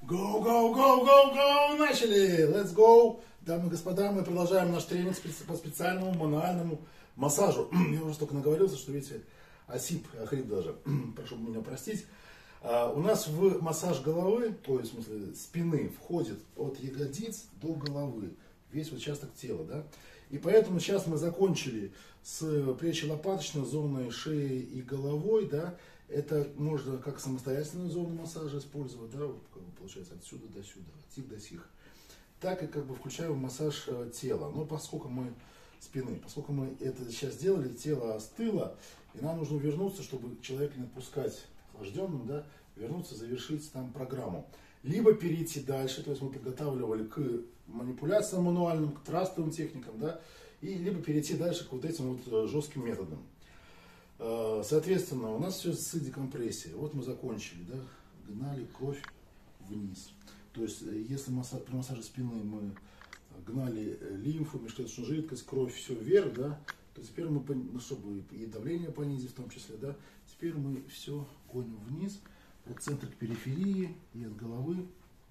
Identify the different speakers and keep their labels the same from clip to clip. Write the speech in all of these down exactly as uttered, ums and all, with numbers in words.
Speaker 1: Go, go, go, go, go! Начали! Let's go! Дамы и господа, мы продолжаем наш тренинг по специальному мануальному массажу. Я уже столько наговорился, что, видите, осип, охрип даже. Прошу меня простить. А, у нас в массаж головы, то есть, в смысле, спины, входит от ягодиц до головы. Весь участок тела, да? И поэтому сейчас мы закончили с плечи-лопаточной зоной шеи и головой, да? Это можно как самостоятельную зону массажа использовать, да, вот, как бы, получается, отсюда до сюда, от сих до сих. Так и как бы включаем в массаж тела. Но поскольку мы спины, поскольку мы это сейчас сделали, тело остыло, и нам нужно вернуться, чтобы человека не отпускать охлажденным, да, вернуться, завершить там программу. Либо перейти дальше, то есть мы подготавливали к манипуляциям мануальным, к трастовым техникам, да, и либо перейти дальше к вот этим вот жестким методам. Соответственно, у нас все с декомпрессией. Вот мы закончили, да, гнали кровь вниз. То есть, если массаж, при массаже спины мы гнали лимфу, межклеточную жидкость, кровь, все вверх, да, то теперь мы, ну, чтобы и давление понизить в том числе, да, теперь мы все гоним вниз, от центра к периферии и от головы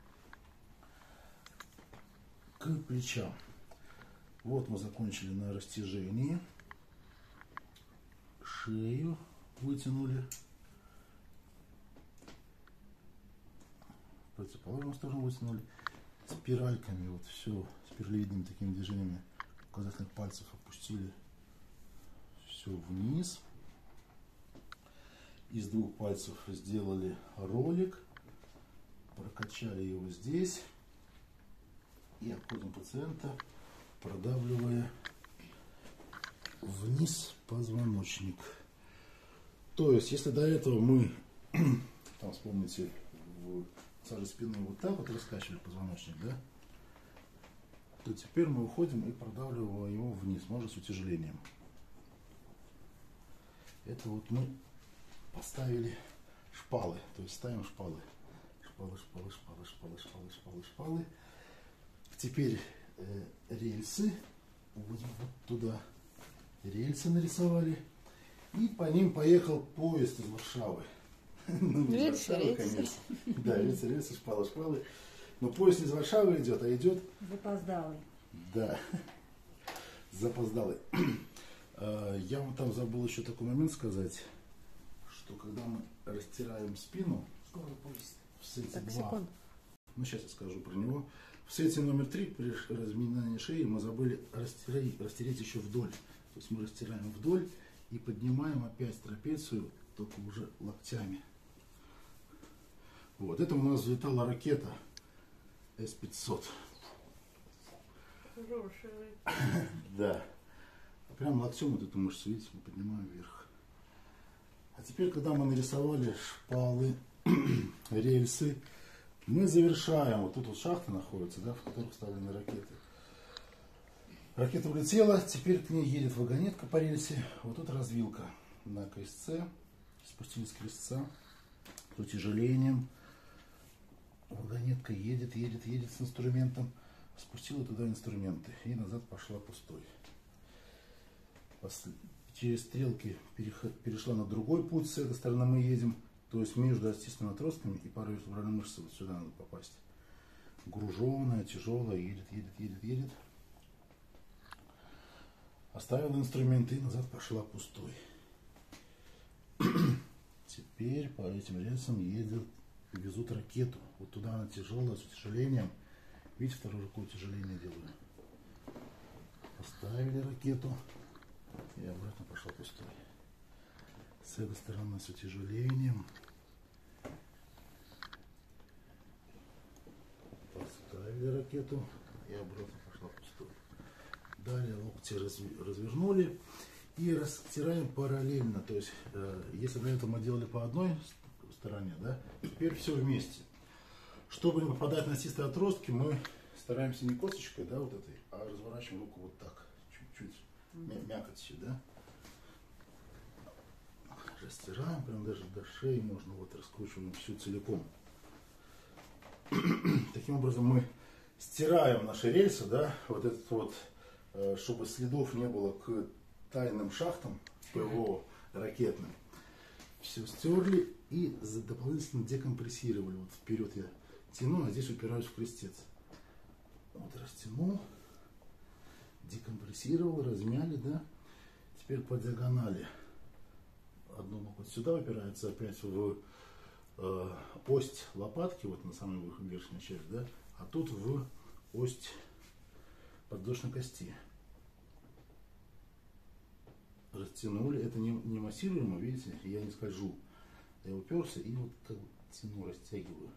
Speaker 1: к плечам. Вот мы закончили на растяжении. Шею вытянули, противоположную сторону вытянули, спиральками, вот все, спиралевидными такими движениями указательных пальцев опустили все вниз. Из двух пальцев сделали ролик, прокачали его здесь и обходим пациента, продавливая вниз позвоночник. То есть, если до этого мы, там вспомните, в массаже спины вот так вот раскачивали позвоночник, да, то теперь мы уходим и продавливаем его вниз, может с утяжелением. Это вот мы поставили шпалы, то есть ставим шпалы. Шпалы, шпалы, шпалы, шпалы, шпалы, шпалы, шпалы. Теперь э, рельсы уводим вот туда. Рельсы нарисовали, и по ним поехал поезд из Варшавы. Ну, не из Варшавы, конечно. Да, рельсы, рельсы, шпалы, шпалы. Но поезд из Варшавы идет, а идет...
Speaker 2: Запоздалый.
Speaker 1: Да, запоздалый. Я вам там забыл еще такой момент сказать, что когда мы растираем спину, в сете два, ну сейчас я скажу про него, в сете номер три при разминании шеи мы забыли растереть, растереть еще вдоль. То есть мы растираем вдоль и поднимаем опять трапецию, только уже локтями. Вот, это у нас взлетала ракета эс пятьсот.
Speaker 2: Хорошая.
Speaker 1: Да. Прям локтем вот эту мышцу, видите, мы поднимаем вверх. А теперь, когда мы нарисовали шпалы, рельсы, мы завершаем. Вот тут вот шахты находятся, да, в которых вставлены ракеты. Ракета улетела, теперь к ней едет вагонетка по рельсе. Вот тут развилка на крестце. Спустились с крестца с утяжелением. Вагонетка едет, едет, едет с инструментом. Спустила туда инструменты и назад пошла пустой. Через стрелки перешла на другой путь. С этой стороны мы едем. То есть между остистыми отростками и парой вертебральной мышцы вот сюда надо попасть. Груженная, тяжелая, едет, едет, едет, едет. Оставила инструменты и назад пошла пустой. Теперь по этим рельсам едет, везут ракету. Вот туда она тяжелая, с утяжелением. Видите, второе какое утяжеление делаю. Поставили ракету и обратно пошла пустой. С этой стороны с утяжелением. Поставили ракету и обратно пошла пустой. Далее локти развернули и растираем параллельно. То есть, э, если до этого мы делали по одной стороне, да, теперь все вместе. Чтобы не попадать на остистые отростки, мы стараемся не косточкой, да, вот этой, а разворачиваем руку вот так, чуть-чуть, mm-hmm. мякотью, да. Растираем, прям даже до шеи можно, вот раскручиваем всю целиком. Таким образом мы стираем наши рельсы, да, вот этот вот, чтобы следов не было к тайным шахтам ПВО ракетным. Все стерли и дополнительно декомпрессировали. Вот вперед я тяну, а здесь упираюсь в крестец. Вот растянул, декомпрессировал, размяли, да. Теперь по диагонали. Одну ногу вот сюда упирается опять в э, ось лопатки, вот на самую верхнюю часть, да, а тут в ось подвздошной кости. Растянули, это не, не массируемо, видите, я не скольжу. Я уперся и вот так вот тяну, растягиваю.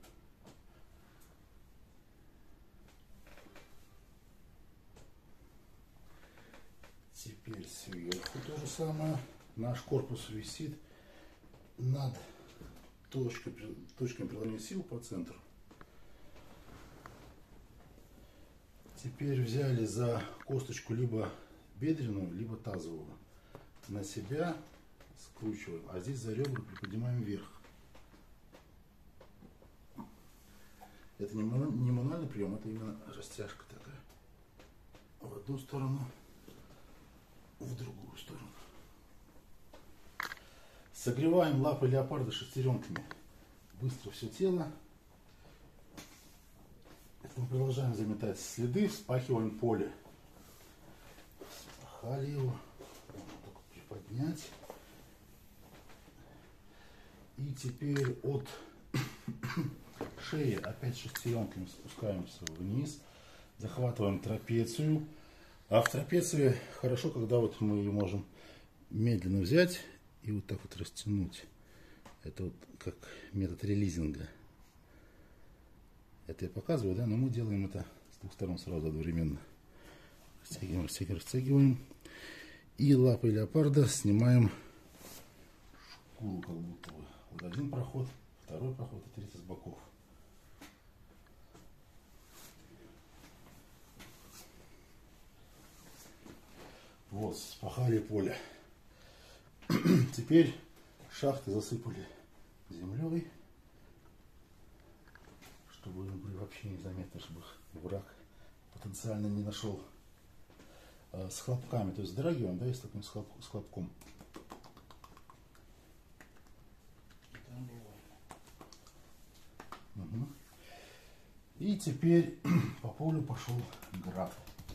Speaker 1: Теперь сверху то же самое. Наш корпус висит над точкой, точкой приложения сил по центру. Теперь взяли за косточку либо бедренную, либо тазовую. На себя скручиваем, а здесь за ребра приподнимаем вверх. Это не мануальный прием, это именно растяжка такая. В одну сторону, в другую сторону. Согреваем лапы леопарда шестеренками. Быстро все тело. Это мы продолжаем заметать следы, вспахиваем поле. Вспахали его. Только приподнять. И теперь от шеи опять шестеренками спускаемся вниз. Захватываем трапецию. А в трапеции хорошо, когда вот мы ее можем медленно взять и вот так вот растянуть. Это вот как метод релизинга. Это я показываю, да, но мы делаем это с двух сторон сразу одновременно. Растягиваем, растягиваем, растягиваем. И лапой леопарда снимаем шкуру, как будто бы. Вот один проход, второй проход и третий с боков. Вот, спахали поле. Теперь шахты засыпали землей, чтобы они были вообще незаметны, чтобы их враг потенциально не нашел. А, с хлопками, то есть дорогим, да, если таким с, хлоп, с хлопком. Угу. И теперь по полю пошел град.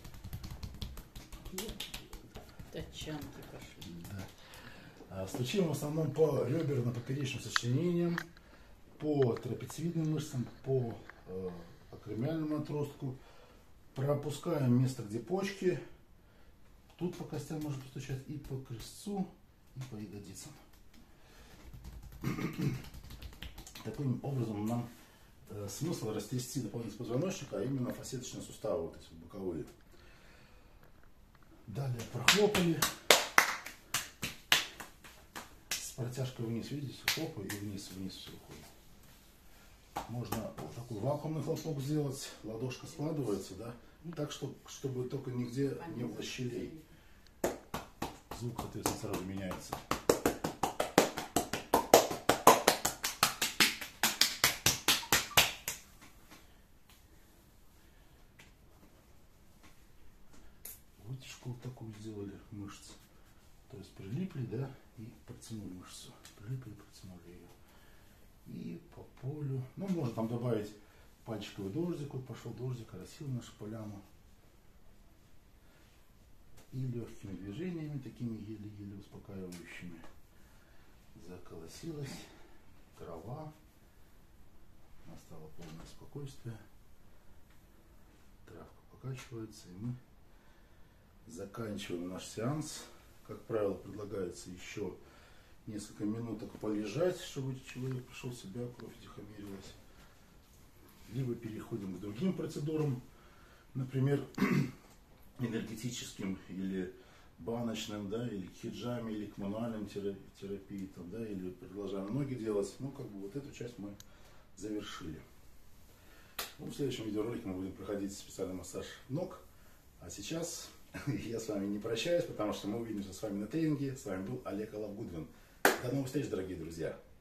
Speaker 2: Тачанки пошли.
Speaker 1: Да. А, стучим в основном по реберно-поперечным сочленениям, по трапециевидным мышцам, по э, акромиальному отростку. Пропускаем место, где почки. Тут по костям можно постучать и по крестцу, и по ягодицам. Таким образом нам э, смысл растрясти дополнительный позвоночник, а именно фасеточные суставы, вот эти боковые. Далее прохлопали. С протяжкой вниз, видите, хлопаю и вниз, вниз все уходит. Можно вот такой вакуумный хлопок сделать, ладошка складывается, да, так, чтобы, чтобы только нигде не было щелей. Звук, соответственно, сразу меняется. Вытяжку вот такую сделали мышц. То есть прилипли, да, и протянули мышцу. Прилипли и протянули ее. И по полю. Ну, можно там добавить пальчиковый дождик. Вот пошел дождик, оросил нашу поляну. И легкими движениями, такими еле-еле успокаивающими, заколосилась трава. Настало полное спокойствие. Травка покачивается, и мы заканчиваем наш сеанс. Как правило, предлагается еще несколько минуток полежать, чтобы человек пришел в себя, кровь утихомирилась. Либо переходим к другим процедурам, например, энергетическим или баночным, да, или к хиджаме, или к мануальным терапии, там, да, или продолжаем ноги делать. Ну, как бы вот эту часть мы завершили. Ну, в следующем видеоролике мы будем проходить специальный массаж ног. А сейчас я с вами не прощаюсь, потому что мы увидимся с вами на тренинге. С вами был Олег Алавгудвин. До новых встреч, дорогие друзья!